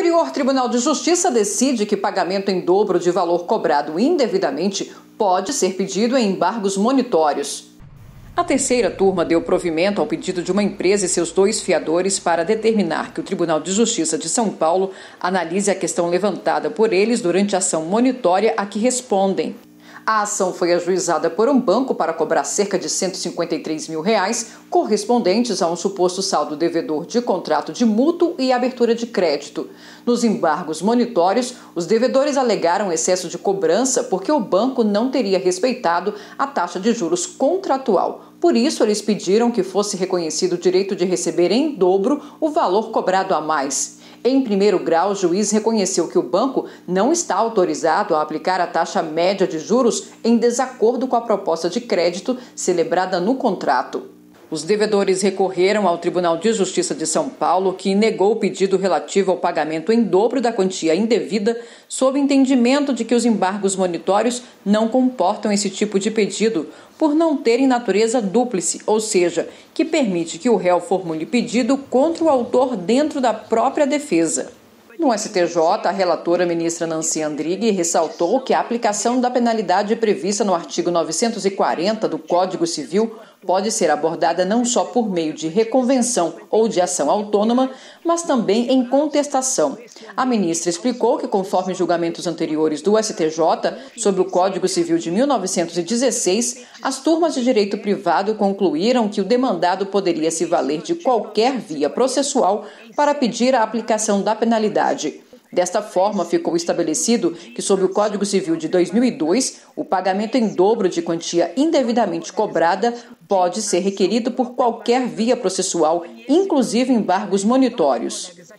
Superior Tribunal de Justiça decide que pagamento em dobro de valor cobrado indevidamente pode ser pedido em embargos monitórios. A terceira turma deu provimento ao pedido de uma empresa e seus 2 fiadores para determinar que o Tribunal de Justiça de São Paulo analise a questão levantada por eles durante a ação monitória a que respondem. A ação foi ajuizada por um banco para cobrar cerca de R$153 mil, correspondentes a um suposto saldo devedor de contrato de mútuo e abertura de crédito. Nos embargos monitórios, os devedores alegaram excesso de cobrança porque o banco não teria respeitado a taxa de juros contratual. Por isso, eles pediram que fosse reconhecido o direito de receber em dobro o valor cobrado a mais. Em primeiro grau, o juiz reconheceu que o banco não está autorizado a aplicar a taxa média de juros em desacordo com a proposta de crédito celebrada no contrato. Os devedores recorreram ao Tribunal de Justiça de São Paulo, que negou o pedido relativo ao pagamento em dobro da quantia indevida, sob entendimento de que os embargos monitórios não comportam esse tipo de pedido, por não terem natureza dúplice, ou seja, que permite que o réu formule pedido contra o autor dentro da própria defesa. No STJ, a relatora ministra Nancy Andrighi ressaltou que a aplicação da penalidade prevista no artigo 940 do Código Civil pode ser abordada não só por meio de reconvenção ou de ação autônoma, mas também em contestação. A ministra explicou que, conforme julgamentos anteriores do STJ sobre o Código Civil de 1916, as turmas de direito privado concluíram que o demandado poderia se valer de qualquer via processual para pedir a aplicação da penalidade. Desta forma, ficou estabelecido que, sob o Código Civil de 2002, o pagamento em dobro de quantia indevidamente cobrada pode ser requerido por qualquer via processual, inclusive embargos monitórios.